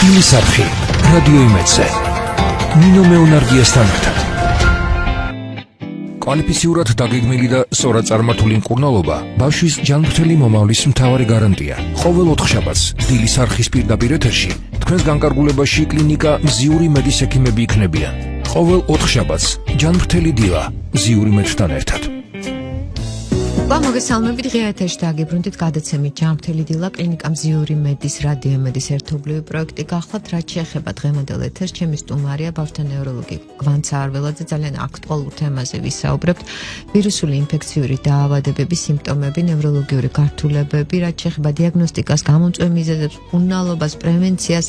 დილის არხი რადიო იმედზე ნინო მეუნარგიესთან ერთად კვალიფიციურად დაგეგმილი და სწორად წარმართული მკურნალობა ბავშვის ჯანმრთელი მომავლის მთავარი გარანტია. ყოველ ოთხშაბათს დილის არხის პირდაპირ ეთერში თქვენს განკარგულებაში კლინიკა მზიური მედის ექიმები იქნებიან. ყოველ ოთხშაბათს ჯანმრთელი დილა მზიური მედთან ერთად. მოგესალმებით ღია ეთერში დაგიბრუნდით გადაცემით ჯანმრთელი დილა კლინიკა მზიური მედის რადიო მედის ერთობლივი პროექტი გახლავთ რაც შეეხება დღევანდელ ეთერს ჩემი სტუმარია ბავშვთა ნევროლოგი გვანცა არველაძე ძალიან აქტუალურ თემაზე ვისაუბრებთ ვირუსული ინფექციური დაავადებების სიმპტომები ნევროლოგიური გართულებები რაც შეეხება დიაგნოსტიკას გამომწვევ მიზეზებს მკურნალობას პრევენციას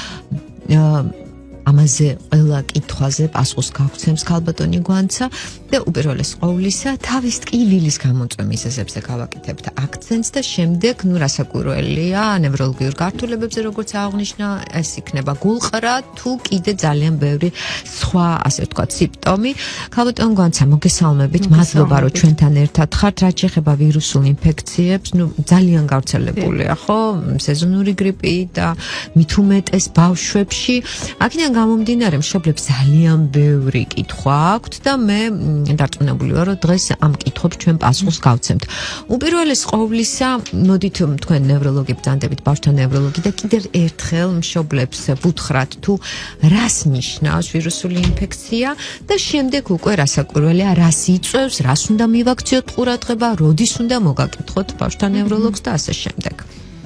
ამაზე ყველა კითხვაზე პასუხს გაგვცემს ქალბატონი გვანცა და უპირველეს ყოვლისა თავის ტკივილის გამომწვევ მიზეზებზე გავაკეთებთ აქცენტს და შემდეგ რასაკვირველია ნევროლოგიურ გართულებებზე როგორც აღნიშნა ეს იქნება გულყრა თუ კიდე ძალიან ბევრი სხვა ასე ვთქვათ სიმპტომი ქალბატონ გვანცა მოგესალმებით მადლობა რომ ჩვენთან ერთად ხართ რაც შეეხება ვირუსულ ინფექციებს ძალიან გავრცელებულია ხო სეზონური გრიპი და მით უმეტეს ბავშვებში აქედან გამომდინარე მშობლებს ძალიან ბევრი კითხვა აქვთ და მე დარწმუნებული ვარ რომ დღეს ამ კითხვებს ჩვენ პასუხს გავცემთ. უპირველეს ყოვლისა მოდით თქვენ ნევროლოგი ბრძანდებით ბავშვთა ნევროლოგი და კიდევ ერთხელ მშობლებს ვუთხრათ თუ რას ნიშნავს ვირუსული ინფექცია და შემდეგ უკვე რასაკვირველია რას იწვევს რას უნდა მივაქციოთ ყურადღება როდის უნდა მოგაკითხოთ ბავშვთა ნევროლოგს და ასე შემდეგ.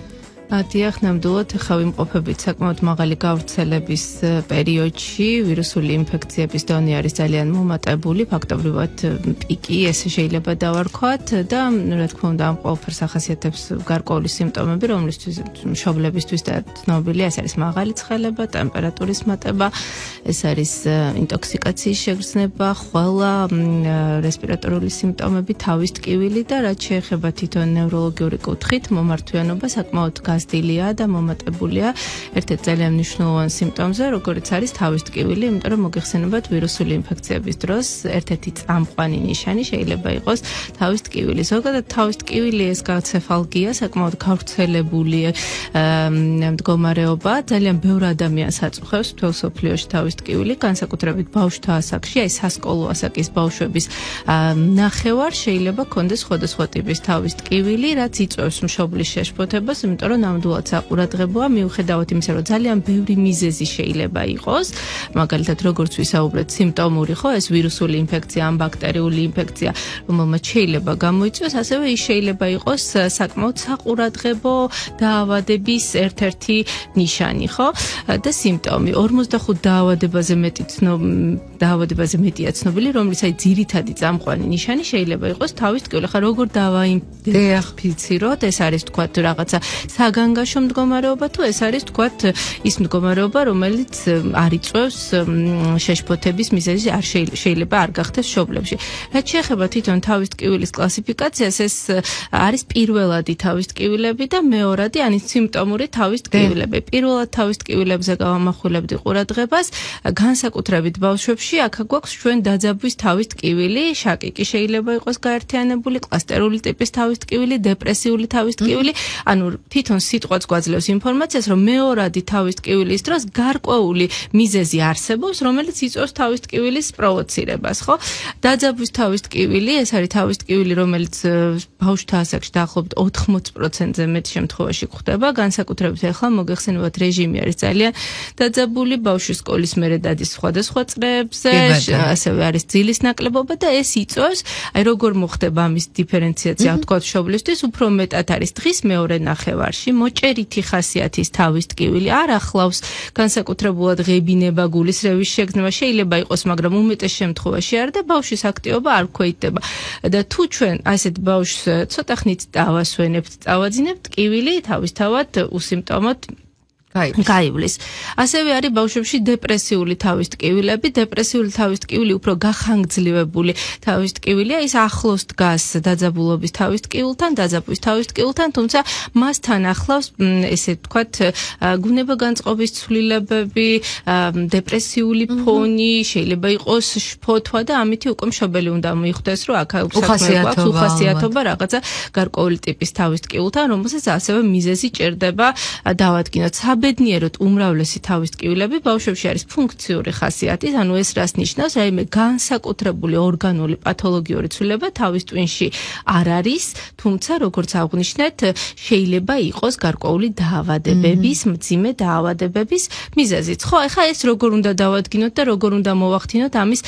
დიახ, ნამდვილად ხა ვიმყოფებით საკმაოდ მაღალი გავრცელების პერიოდში ვირუსული ინფექციების დონე არის ძალიან მომატებული, ფაქტობრივად პიკი ესე შეიძლება დავარქვათ და რა თქმა უნდა ამ ყველაფერს ახასიათებს გარკვეული სიმპტომები, რომლისთვის მშობლებისთვის და ცნობილია, ეს არის მაღალი ცხელება, ტემპერატურის მატება, ეს არის ინტოქსიკაციის შეგრძნება, ხვალა, რესპირატორული სიმპტომები, თავის ტკივილი და რაც შეეხება თვითონ ნევროლოგიური კუთხით, მომართვიანობა საკმაოდ გაზრდილია და მომატებულია ერთ-ერთ ძალიან მნიშვნელოვან სიმპტომზე, როგორც არის თავის ტკივილი, იმიტომ რომ მოგეხსენებათ ვირუსული ინფექციების დროს ერთ-ერთი წამყვანი ნიშანი შეიძლება იყოს თავის ტკივილი. ზოგადად თავის ტკივილი ეს გაცეფალგია, საკმაოდ გავრცელებული მდგომარეობა, ძალიან ბევრ ადამიანს აწუხებს მთელ სოფლიოში თავის ტკივილი, განსაკუთრებით ბავშვთა ასაკში, აი სასკოლო ასაკის ბავშვების ნახევარ შეიძლება ქონდეს სხვადასხვა ტიპის თავის ტკივილი, რაც იწვევს მშობლის შეშფოთებას, იმიტომ რომ ნამდვილად საყურადღებოა მიუხედავად იმისა, რომ ძალიან ბევრი მიზეზი შეიძლება იყოს, მაგალითად როგორც ვისაუბრეთ, სიმპტომური ხო, ეს ვირუსული ინფექცია, ან ბაქტერიული ინფექცია, რომელმაც შეიძლება გამოიწვიოს, ასევე ის შეიძლება იყოს საკმაოდ საყურადღებო დაავადების ერთ-ერთი ნიშანი, ხო? და სიმპტომი 45 დაავადებაზე მეტია ცნობილი, რომლის აი ძირითადი წამყვანი ნიშანი შეიძლება იყოს თავის ტკივილი. ხა როგორ დავაინფიციროთ, ეს არის თქვათ რაღაცა საგანგაშო მდგომარეობა თუ ეს არის თქვათ ის მდგომარეობა რომელიც არ იწვევს შეშფოთების მიზეზი არ შეიძლება არ გახდეს მშობლებში. რაც შეეხება თვითონ თავის ტკივილის კლასიფიკაციას ეს არის პირველადი თავის ტკივილები და მეორადი ან სიმპტომური თავის ტკივილები. პირველად თავის ტკივილებზე გავამახვილებდი ყურადღებას განსაკუთრებით ბავშვებში აქ გვაქვს ჩვენ დაძაბვის თავის ტკივილი, შაკიკი შეიძლება იყოს გაერთიანებული, კლასტერული ტიპის თავის ტკივილი, დეპრესიული თავის ტკივილი, ანუ თვითონ სიტყვაც გვაძლევს ინფორმაციას, რომ მეორადი თავის ტკივილის დროს გარკვეული მიზეზი არსებობს, რომელიც იწვევს თავის ტკივილის პროვოცირებას, ხო? დაძაბვის თავის ტკივილი, ეს არის თავის ტკივილი, რომელიც ბავშვთა ასაკში დაახლოებით 80%-ზე მეტ შემთხვევაში გვხდება, განსაკუთრებით ახლა მოგეხსენებათ რეჟიმი არის ძალიან დაძაბული, ბავშვი სკოლის მერე დადის სხვადასხვა წრეებზე, ასევე არის ძილის ნაკლებობა და ეს იწვევს, აი როგორ მოხდება ამის დიფერენციაცია, თქვათ მშობლისთვის, უფრო მეტად არის დღის მეორე ნახევარში მოჭერითი ხასიათის თავის ტკივილი არ ახლავს განსაკუთრებულად ღებინება, გულისრევის შეგრძნება შეიძლება იყოს, მაგრამ უმეტეს შემთხვევაში არ და ბავშვის აქტივობა არ ქვეითდება. და თუ ჩვენ ასეთ ბავშვს ცოტა ხნით დავასვენებთ, წავაძინებთ, ტკივილი თავისთავად უსიმპტომოდ გაივლის. ასევე არის ბავშვებში დეპრესიული თავის ტკივილები, დეპრესიული თავის ტკივილი უფრო გახანგრძლივებული თავის ტკივილია, ის ახლოს დგას დაძაბულობის თავის ტკივილთან, დაძაბვის თავის ტკივილთან, თუმცა მასთან ახლავს ესე ვთქვათ გუნება-განწყობის ცვლილებები, დეპრესიული ფონი, შეიძლება იყოს შფოთვა და ამითი უკვე მშობელი უნდა მიხვდეს, რომ აქ უხასიათობა რაღაცა გარკვეული ტიპის თავის ტკივილთან, რომელსაც ასევე მიზეზი ჭირდება დავადგინოთ. საბედნიეროდ უმრავლესი თავის ტკივილები ბავშვებში არის ფუნქციური ხასიათის, ანუ ეს რას ნიშნავს, რაიმე განსაკუთრებული ორგანული პათოლოგიური ცვლილება თავის ტვინში არ არის, თუმცა როგორც აღვნიშნეთ, შეიძლება იყოს გარკვეული დაავადებების, მძიმე დაავადებების მიზეზიც. ხო, ეხლა ეს როგორ უნდა დავადგინოთ და როგორ უნდა მოვახდინოთ ამის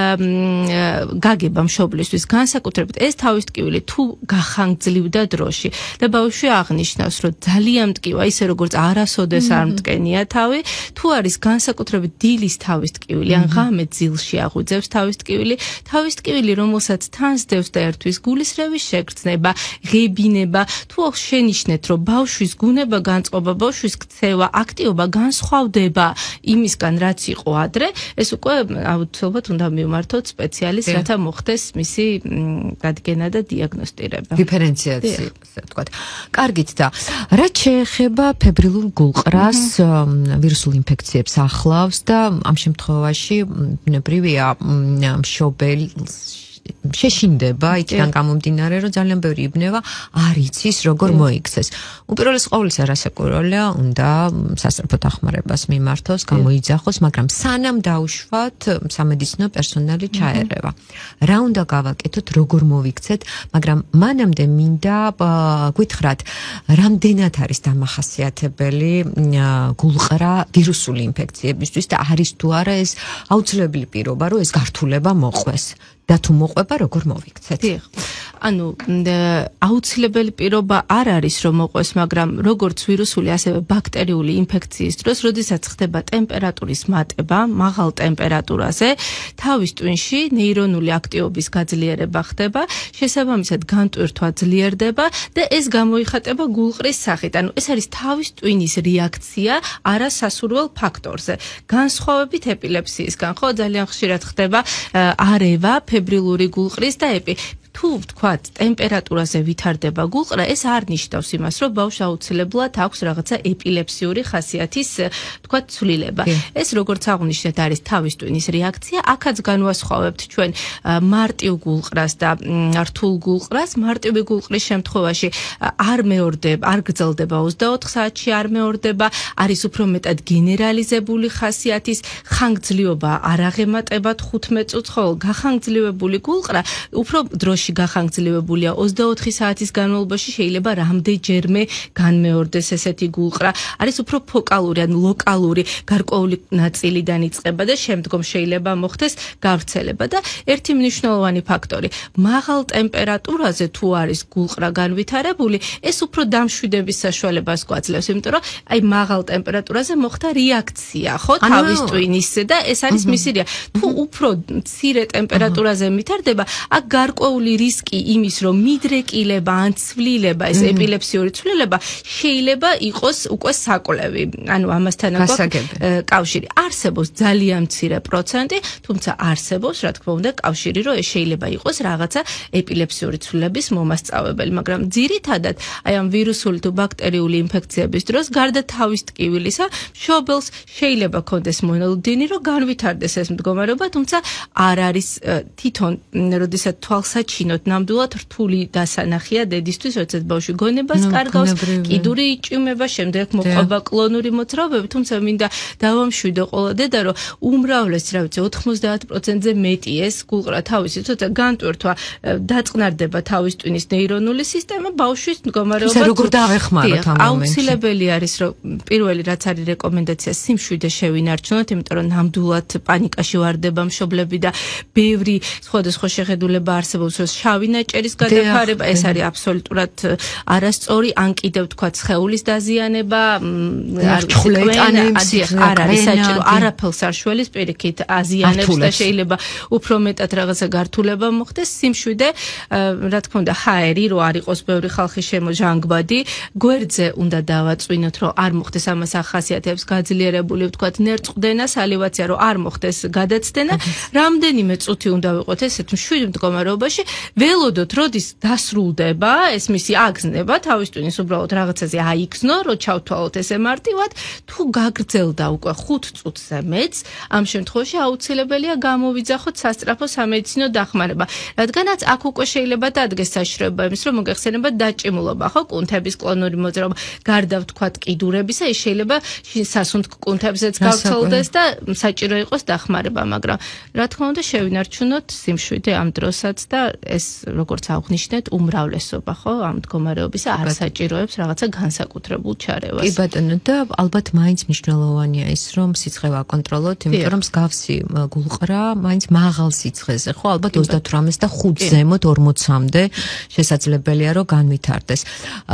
გაგება მშობლისთვის, განსაკუთრებით ეს თავის ტკივილი თუ გახანგრძლივდა დროში და ბავშვი აღნიშნავს, რომ ძალიან მტკივა, ისე როგორც არასოდეს არ მტკენია თავი, თუ არის განსაკუთრებით დილის თავის ტკივილი, ან ღამე ძილში აღვიძებს თავის ტკივილი, რომელსაც თან სდევს და ერთვის გულისრევის შეგრძნება, ღებინება, თუ შენიშნეთ, რომ ბავშვის გუნება განწყობა, ბავშვის ქცევა, აქტივობა განსხვავდება იმისგან, რაც იყო ადრე, ეს უკვე აუცილებლად უნდა მივმართოთ სპეციალისტს, რათა მოხდეს მისი დადგენა და დიაგნოსტირება. დიფერენციაცია, ასე ვთქვათ. კარგით და რაც შეეხება ფებრილურ გულყრას, ვირუსულ ინფექციებს ახლავს და ამ შემთხვევაში ბუნებრივია მშობელს შეშინდება იქიდან გამომდინარე, რომ ძალიან ბევრი იბნევა არ იცის როგორ მოიქცეს. უპირველეს ყოვლისა რასაკვირველია, უნდა სასწრაფო დახმარებას მიმართოს, გამოიძახოს, მაგრამ სანამ დაუშვათ, სამედიცინო პერსონალი ჩაერევა. რა უნდა გავაკეთოთ, როგორ მოვიქცეთ, მაგრამ მანამდე მინდა გითხრათ, რამდენად არის დამახასიათებელი გულყრა ვირუსული ინფექციებისთვის და არის თუ არა ეს აუცილებელი პირობა, რომ ეს გართულება მოყვეს. და თუ მოყვება როგორ მოვიქცეთ? ანუ აუცილებელი პირობა არ არის რომ მოყვეს, მაგრამ როგორც ვირუსული, ასევე ბაქტერიული ინფექციის დროს, როდესაც ხდება ტემპერატურის მატება, მაღალ ტემპერატურაზე, თავის ტვინში ნეირონული აქტივობის გაძლიერება ხდება, შესაბამისად განტვირთვა ძლიერდება და ეს გამოიხატება გულყრის სახით. ანუ ეს არის თავის ტვინის რეაქცია არასასურველ ფაქტორზე. განსხვავებით ეპილეფსიისგან, ხო, ძალიან ხშირად ხდება არევა, ფებრილური გულყრის და თუ ვთქვათ, ტემპერატურაზე ვითარდება გულყრა, ეს არ ნიშნავს იმას, რომ ბავშვს აუცილებლად აქვს რაღაცა ეპილეფსიური ხასიათის, ვთქვათ, ცვლილება. ეს როგორც აღვნიშნეთ, არის თავის ტვინის რეაქცია. აქაც განვასხვავებთ ჩვენ მარტივ გულყრას და რთულ გულყრას. მარტივი გულყრის შემთხვევაში არ მეორდება, არ გრძელდება 24 საათში, არ მეორდება, არის უფრო მეტად გენერალიზებული ხასიათის, ხანგრძლივობა არ აღემატება 15 წუთს, ხოლო გახანგრძლივებული გულყრა უფრო დროში გახანგრძლივებულია 24 საათის განმავლობაში, შეიძლება რამდენჯერმე განმეორდეს ესეთი გულყრა. არის უფრო ფოკალური, ან ლოკალური, გარკვეული ნაწილიდან იწყება და შემდგომ შეიძლება მოხდეს გავრცელება და ერთი მნიშვნელოვანი ფაქტორი, მაღალ ტემპერატურაზე თუ არის გულყრა განვითარებული, ეს უფრო დამშვიდების საშუალებას გვაძლევს, იმიტომ რომ აი მაღალ ტემპერატურაზე მოხდა რეაქცია, ხო, თავის ტვინისზე და ეს არის მისი რეაქცია. თუ უფრო მცირე ტემპერატურაზე ვითარდება, აქ გარკვეული რისკი იმის, რომ მიდრეკილება ან ცვლილება, ეს ეპილეფსიური ცვლილება შეიძლება იყოს უკვე საკვლევი. ანუ ამასთან კავშირი არსებობს ძალიან მცირე პროცენტი, თუმცა არსებობს, რა თქმა უნდა, კავშირი, რომ ეს შეიძლება იყოს რაღაცა ეპილეფსიური ცვლილების მომასწავებელი, მაგრამ ძირითადად აი ამ ვირუსული თუ ბაქტერიული ინფექციების დროს, გარდა თავის ტკივილისა, მშობელს შეიძლება ქონდეს მონოლუდინი, რომ განვითარდეს ეს მდგომარეობა, თუმცა არ არის თვითონ, როდესაც თვალსაჩინოდ ნამდვილად რთული დასანახია დედისთვის, როდესაც ბავშვი გონებას კარგავს, კიდური იჭიმება, შემდეგ მოყვება კლონური მოძრაობები, თუმცა მინდა დავამშვიდო ყველა დედა, რომ უმრავლეს, რა ვიცი, 90%-ზე მეტი ეს გულყრა თავისი, თორე განტვირთვა დაწყნარდება თავის ტვინის ნეირონული სისტემა, ბავშვის მდგომარეობა როგორ დავეხმაროთ ამ მომენტში? აუცილებელი არის, რომ პირველი რაც არის რეკომენდაცია, სიმშვიდე შევინარჩუნოთ, იმიტომ რომ ნამდვილად პანიკაში ვარდება მშობლები და ბევრი სხვადასხვა შეხედულება არსებობს, რომ შავი ნაჭერის გადაფარება, ეს არის აბსოლუტურად არასწორი, ან კიდევ თქვა სხეულის დაზიანება, არ არის საჭირო, არაფერს არ შველის პირიქით აზიანებს და შეიძლება უფრო მეტად რაღაცა გართულება მოხდეს. სიმშვიდე, რა თქმა უნდა, ჰაერი, რომ არ იყოს ბევრი ხალხი შემოჟანგბადი, გვერდზე უნდა დავაწვინოთ, რომ არ მოხდეს ამას ახასიათებს გაძლიერებული, ვთქვათ, ნერწყვდენა, სალივაცია, რომ არ მოხდეს გადაცდენა. რამდენიმე წუთი უნდა ვიყოთ ესეთ მშვიდ მდგომარეობაში ველოდოთ როდის დასრულდება ეს მისი აგზნება თავის ტვინის უბრალოდ რაღაცაზე აიგზნო რომ ჩავთვალოთ ესე მარტივად თუ გაგრძელდა უკვე 5 წუთზე მეც ამ შემთხვევაში აუცილებელია გამოვიძახოთ სასწრაფო სამედიცინო დახმარება რადგანაც აქ უკვე შეიძლება დადგეს საშიშროება იმის რომ მოგეხსენება დაჭიმულობა ხო კუნთების კლონური მოძრაობა გარდა ვთქვათ კიდურებისა ის შეიძლება სასუნთ კუნთებზეც გავრცელდეს და საჭირო იყოს დახმარება მაგრამ რა თქმა უნდა შევინარჩუნოთ სიმშვიდე ამ დროსაც და ეს როგორც აღნიშნეთ უმრავლესობა ხო ამ მდგომარეობისა არ საჭიროებს რაღაცა განსაკუთრებულ ჩარევას. კი ბატონო და ალბათ მაინც მნიშვნელოვანია ის რომ სიცხე ვაკონტროლოთ იმიტომ რომ მსგავსი გულყრა მაინც მაღალ სიცხეზე ხო ალბათ 38-ს და 5 ზემოთ 40-მდე შესაძლებელია რომ განვითარდეს.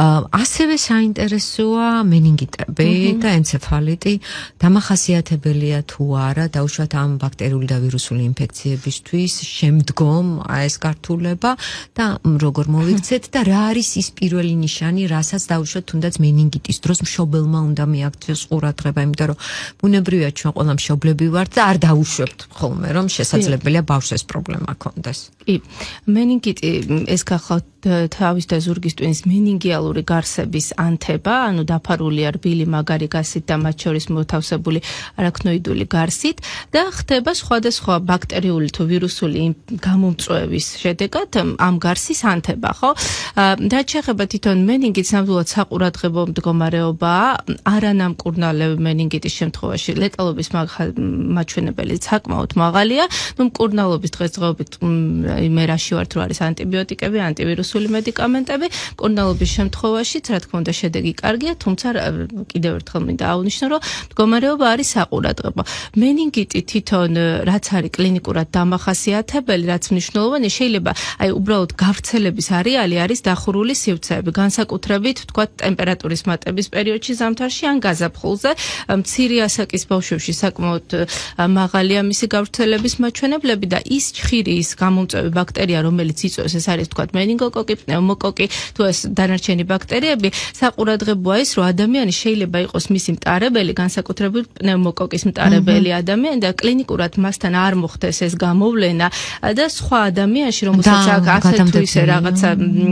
ასევე საინტერესოა მენინგიტები და ენცეფალიტი დამახასიათებელია თუ არა დაუშვათ ამ ბაქტერიული და ვირუსული ინფექციებისთვის შემდგომ ეს გართულება და როგორ მოვიქცეთ და რა არის ის პირველი ნიშანი რასაც დაუშვათ თუნდაც მენინგიტის დროს მშობელმა უნდა მიაქციოს ყურადღება იმიტომ რომ ბუნებრივია ჩვენ ყველა მშობლები ვართ და არ დაუშვებთ ხოლმე რომ შესაძლებელია ბავშვს ეს პრობლემა ქონდეს. კი მენინგიტი ეს გახავთ თავის და ზურგის ტვინის მენინგიალური გარსების ანთება, ანუ დაფარულია რბილი მაგარი გარსით და მათ შორის მოთავსებული არაქნოიდული გარსით და ხდება სხვადასხვა ბაქტერიული თუ ვირუსული გამომწვევის შედეგად ამ გარსის ანთება, ხო? რაც შეეხება თვითონ მენინგიტს, ნამდვილად საყურადღებო მდგომარეობაა, არანამკურნალევი მენინგიტის შემთხვევაში ლეტალობის მაჩვენებელი საკმაოდ მაღალია, ნუ მკურნალობის დღესდღეობით მე რაში ვართ რომ არის ანტიბიოტიკები, ანტივირუსული მედიკამენტები, მკურნალობის შემთხვევაშიც რა თქმა უნდა შედეგი კარგია, თუმცა კიდევ ერთხელ მინდა აღვნიშნო, რომ მდგომარეობა არის საყურადღებო. მენინგიტი თვითონ რაც არის კლინიკურად დამახასიათებელი, რაც მნიშვნელოვანია, შეიძლება აი უბრალოდ გავრცელების არეალი არის დახურული სივრცეები, განსაკუთრებით ვთქვათ ტემპერატურის მატების პერიოდში ზამთარში ან გაზაფხულზე, მცირე ასაკის ბავშვებში საკმაოდ მაღალია მისი გავრცელების მაჩვენებლები და ის ჩხირი ის გამომწვევი ბაქტერია, რომელიც იწვევს, ეს არის ვთქვათ მენინგოკოკი, პნევმოკოკი, თუ ეს დანარჩენი ბაქტერიები, საყურადღებოა ის, რომ ადამიანი შეიძლება იყოს მისი მტარებელი, განსაკუთრებით პნევმოკოკის მტარებელი ადამიანი და კლინიკურად მასთან არ მოხდეს ეს გამოვლენა და სხვა ადამიანში, რომელსაც ასე თუ ისე რაღაცა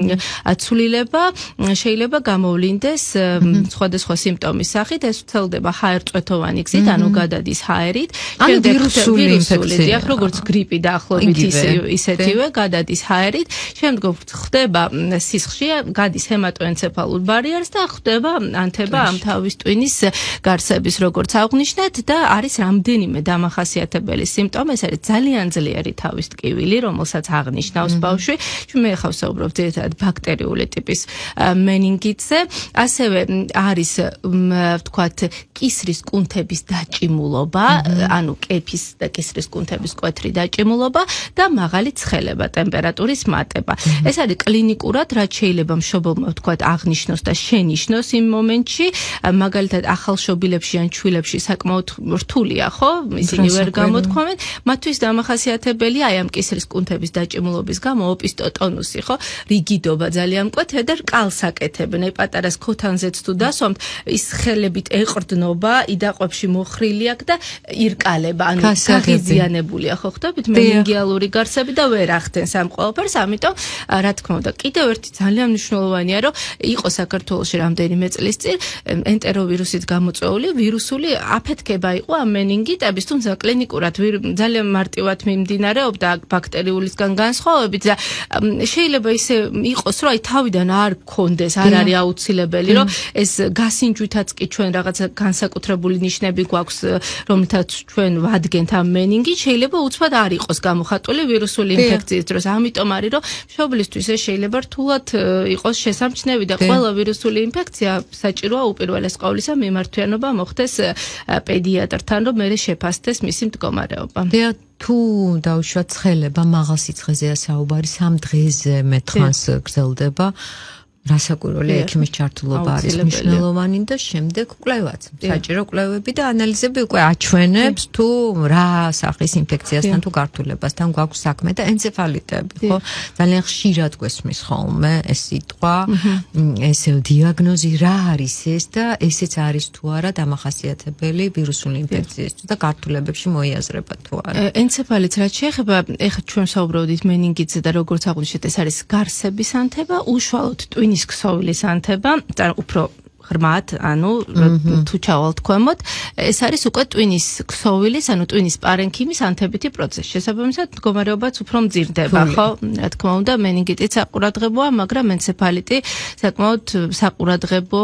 ცვლილება შეიძლება გამოვლინდეს სხვადასხვა სიმპტომის სახით, ეს ვრცელდება ჰაერწვეთოვანი გზით, ანუ გადადის ჰაერით, შემდეგ ვირუსული ინფექცია, როგორც გრიპი დაახლოებით ისეთივე გადადის ჰაერით, შემდგომ ხდება სისხლში, გადის ჰემატოენცეფალურ ბარიერს და ხდება ანთება ამ თავის ტვინის გარსების, როგორც აღნიშნეთ და არის რამდენიმე დამახასიათებელი სიმპტომი, ეს არის ძალიან ძლიერი თავის ტკივილი, რომელსაც აღნიშნავს ბავშვი. მე ხავ საუბრობ ძირითადად ბაქტერიული ტიპის მენინგიტზე, ასევე არის ვთქვათ კისრის კუნთების დაჭიმულობა, ანუ კეფის და კისრის კუნთების კვეთრი დაჭიმულობა და მაღალი ცხელება, ტემპერატურის მატება. ეს არის კლინიკურად, რაც შეიძლება მშობელმა ვთქვათ აღნიშნოს და შენიშნოს იმ მომენტში, მაგალითად ახალშობილებში ან ჩვილებში საკმაოდ რთულია, ხო? ისინი ვერ გამოთქვამენ, მათთვის დამახასიათებელია აი ამ კისრის კუნთების დაჭიმულობის გამო ოპისტოტონუსი, ხო? რიგიდობა ძალიან მკვეთრია და რკალს აკეთებენ. აი პატარა სქოთანზეც თუ დასვამთ, ის ხელებით ეყრდნობა, იდაყვებში მოხრილი აქვს და ირკალება, ანუ გაღიზიანებულია, ხო ხდებით? მენინგიალური გარსები და ვერ ახდენს ამ ყველაფერს, ამიტომ რა თქმა უნდა, კიდევ ერთი ძალიან მნიშვნელოვანია, რომ იყო საქართველოში რამდენიმე წლის წინ ენტეროვირუსით გამოწვეული ვირუსული აფეთქება იყო ამ მენინგიტების, თუმცა კლინიკურად ძალიან მარტივად მიმდინარეობდა ბაქტერიულისგან განსხვავებით და შეიძლება ისე იყოს, რომ აი თავიდან არ გქონდეს, არ არის აუცილებელი, რომ ეს გასინჯვითაც კი ჩვენ რაღაცა განსაკუთრებული ნიშნები გვაქვს, რომელთაც ჩვენ ვადგენთ ამ მენინგიტს, შეიძლება უცბად არ იყოს გამოხატული ვირუსული ინფექციის დროს. ამიტომ არის, რომ მშობლისთვის ეს შეიძლება რთულად იყოს შესამჩნევი და ყველა ვირუსული ინფექცია საჭიროა უპირველეს ყოვლისა მიმართვიანობა მოხდეს პედიატრთან, რომ მერე შეფასდეს მისი მდგომარეობა. თუ დაუშვათ ცხელება მაღალ სიცხეზეა საუბარი 3 დღეზე მეტ ხანს გრძელდება რასაკვირველი ექიმის ჩართულობა არის მნიშვნელოვანი და შემდეგ კვლევაც. საჭირო კვლევები და ანალიზები უკვე აჩვენებს თუ რა სახის ინფექციასთან თუ გართულებასთან გვაქვს საქმე და ენცეფალიტები, ხო? ძალიან ხშირად გვესმის ხოლმე ეს სიტყვა, ესე დიაგნოზი რა არის ეს და ესეც არის თუ არა დამახასიათებელი ვირუსული ინფექციისთვის და გართულებებში მოიაზრება თუ არა. ენცეფალიტს რაც შეეხება, ეხლა ჩვენ საუბრობდით მენინგიტზე და როგორც აღვნიშნეთ, ეს არის გარსების ანთება, უშუალოდ ტვინის ქსოვილის ანთება, უფრო ღრმად, ანუ თუ ჩავალთ ქვემოთ, ეს არის უკვე ტვინის ქსოვილის, ანუ ტვინის პარენქიმის ანთებითი პროცესი. შესაბამისად, მდგომარეობაც უფრო მძირდება, ხო? რა თქმა უნდა, მენინგიტიც საყურადღებოა, მაგრამ ენცეფალიტი საკმაოდ საყურადღებო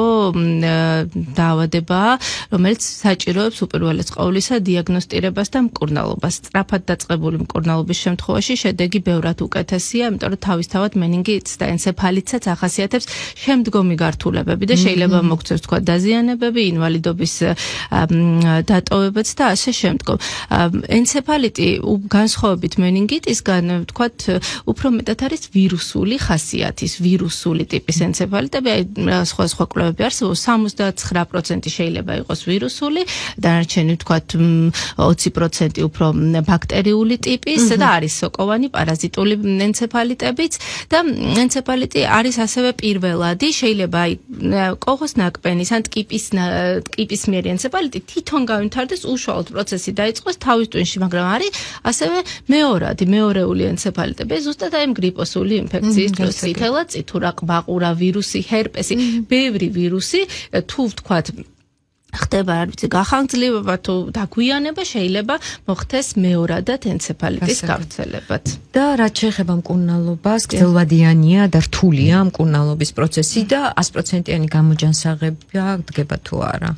დაავადებაა, რომელიც საჭიროებს უპირველეს ყოვლისა დიაგნოსტირებას და მკურნალობას. სწრაფად დაწყებული მკურნალობის შემთხვევაში შედეგი ბევრად უკეთესია, იმიტომ რომ თავისთავად მენინგიტს და ენცეფალიტსაც ახასიათებს შემდგომი გართულებები და შეიძლება მოგწევს თქვა დაზიანებები, ინვალიდობის დატოვებაც და ასე შემდგომ. ენცეფალიტი განსხვავებით მენინგიტისგან თქვათ უფრო მეტად არის ვირუსული ხასიათის, ვირუსული ტიპის ენცეფალიტები, სხვა კვლევები არსებობს, 79% შეიძლება იყოს ვირუსული, დანარჩენი თქვათ 20% უფრო ბაქტერიული ტიპის და არის სოკოვანი პარაზიტული ენცეფალიტებიც და ენცეფალიტი არის ასევე პირველადი, შეიძლება კოღოს ნაკბენის ან ტკიპის მიერ ენცეფალიტი თვითონ გავითარდეს, უშუალოდ პროცესი დაიწყოს თავის ტვინში, მაგრამ არის ასევე მეორეული ენცეფალიტები, ზუსტად აი გრიპოსული ინფექციის დროს, წითელა, წითურა, ყბაყურა, ვირუსი, ჰერპესი, ბევრი ვირუსი, თუ ვთქვათ ხდება არ ვიცი გახანგრძლივება თუ დაგვიანება შეიძლება მოხდეს მეორადად ენცეფალიტის გავრცელებაც. და რაც შეეხება მკურნალობას, გრძელვადიანია და რთულია მკურნალობის პროცესი და 100%-იანი გამოჯანსაღება დგება თუ არა.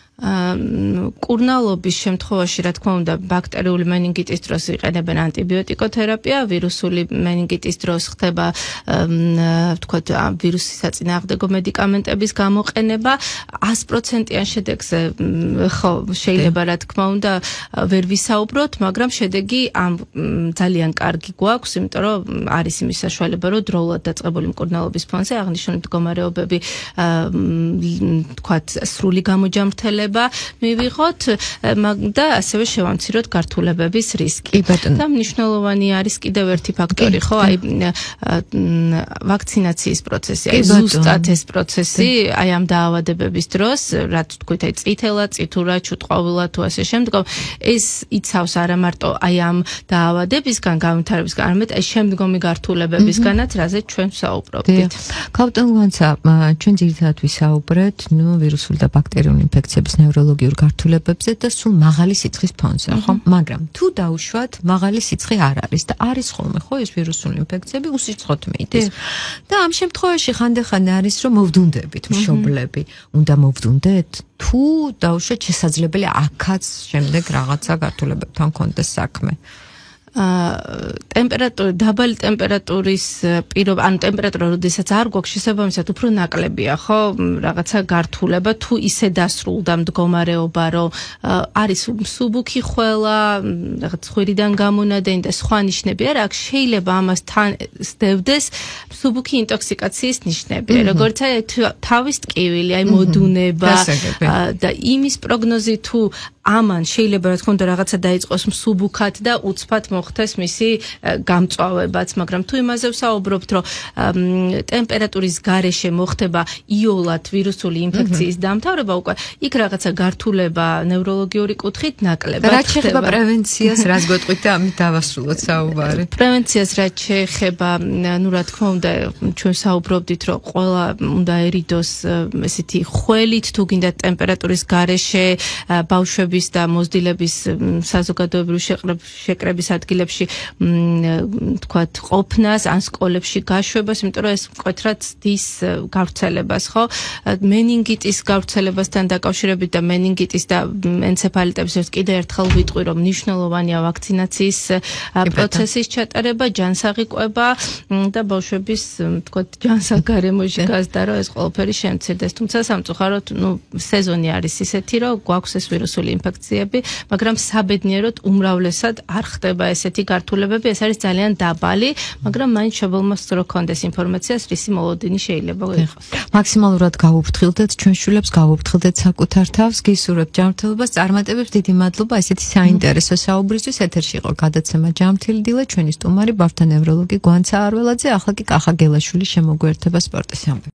მკურნალობის შემთხვევაში, რა თქმა უნდა, ბაქტერიული მენინგიტის დროს იყენებენ ანტიბიოტიკოთერაპია, ვირუსული მენინგიტის დროს ხდება ვთქვათ, ვირუსის საწინააღმდეგო მედიკამენტების გამოყენება, 100%-იან შედეგზე ხო შეიძლება, რა თქმა უნდა, ვერ ვისაუბროთ, მაგრამ შედეგი ძალიან კარგი გვაქვს, იმიტომ რომ არის იმის საშუალება, რომ დროულად დაწყებული მკურნალობის ფონზე აღნიშნული მდგომარეობები ვთქვათ, სრული გამოჯამრთელება მივიღოთ და ასევე შევამციროთ გართულებების რისკი. და მნიშვნელოვანი არის კიდევ ერთი ფაქტორი, ხო, აი ვაქცინაციის პროცესი, აი ზუსტად ეს პროცესი, აი ამ დაავადებების დროს, რაც თქვით, აი წითელა, წითურა, ჩუტყვავილა თუ ასე შემდგომ, ეს იცავს არა მარტო აი ამ დაავადებისგან, განვითარებისგან, არამედ აი შემდგომი გართულებებისგანაც, რაზეც ჩვენ ვსაუბრობთ. ქალბატონ გონცა, ჩვენ ძირითადად ვისაუბრეთ, ვირუსული და ბაქტერიული ინფექციების ნევროლოგიურ გართულებებზე და სულ მაღალი სიცხის ფონზე, ხო? მაგრამ თუ დაუშვათ, მაღალი სიცხე არ არის და არის ხოლმე, ხო, ეს ვირუსული ინფექციები უსიცხოთ მიდის. და ამ შემთხვევაში ხანდახან არის, რომ მოვდუნდებით მშობლები. უნდა მოვდუნდეთ? თუ დაუშვათ, შესაძლებელია აქაც შემდეგ რაღაცა გართულებებთან კონდეს საქმე. ტემპერატურა, დაბალი ტემპერატურის პირობა, ანუ ტემპერატურა, როდესაც არ გვაქვს შესაბამისად უფრო ნაკლებია, ხო, რაღაცა გართულება, თუ ისე დასრულდა მდგომარეობა, რომ არის მსუბუქი ხველა, რაღაც ხვირიდან გამონადენი და სხვა ნიშნები არა, აქ შეიძლება ამასთან სდევდეს მსუბუქი ინტოქსიკაციის ნიშნები, როგორც აი თავის ტკივილი, აი მოდუნება და იმის პროგნოზი თუ ამან შეიძლება რა თქმა უნდა რაღაცა დაიწყოს მსუბუქად და უცბად მოხდეს მისი გამწვავებაც, მაგრამ თუ იმაზე ვსაუბრობთ, რომ ტემპერატურის გარეშე მოხდება იოლად ვირუსული ინფექციის დამთავრება, უკვე იქ რაღაცა გართულება ნევროლოგიური კუთხით ნაკლებად ხდება. რაც შეეხება პრევენციას, რას გეტყვით და ამით დავასრულოთ საუბარი. პრევენციას რაც შეეხება, ну რა თქმა უნდა, ჩვენ საუბრობდით, რომ ყველა უნდა ერიდოს ესეთი ხველით, თუ გინდა ტემპერატურის გარეშე ბავშვები და მოზდილების საზოგადოებრივი შეკრების ადგილებში თქვათ ყოფნას ან სკოლებში გაშვებას, იმიტომ რომ ეს მკვეთრად ცდის გავრცელებას, ხო? მენინგიტის გავრცელებასთან დაკავშირებით და მენინგიტის და ენცეფალიტების ერთ კიდევ ერთხელ ვიტყვი, რომ მნიშვნელოვანია ვაქცინაციის პროცესის ჩატარება, ჯანსაღი კვება და ბავშვების თქვათ ჯანსაღ გარემოში გაზდა, რომ ეს ყველაფერი შემცირდეს. თუმცა სამწუხაროდ, სეზონი არის ისეთი, რომ გვაქვს ეს ვირუსული ინფექციები, მაგრამ საბედნიეროდ უმრავლესად არ ხდება ესეთი გართულებები, ეს არის ძალიან დაბალი, მაგრამ მაინც შობილმოს რო კონდეს ინფორმაციას, რისი მოლოდინი შეიძლება იყოს. მაქსიმალურად გავუფრთხილდეთ ჩვენ შვილებს, გავუფრთხილდეთ საკუთარ თავს, გისურვებთ ჯანმრთელობას, წარმატებებს, დიდი მადლობა ესეთი საინტერესო საუბრისთვის. ეთერში იყო გადაცემა ჯანმრთელი დილა, ჩვენი სტუმარი ბავშვთა ნევროლოგი გვანცა არველაძე, ახლა კი კახა გელაშვილი შემოგვიერთება სპორტის ამბები.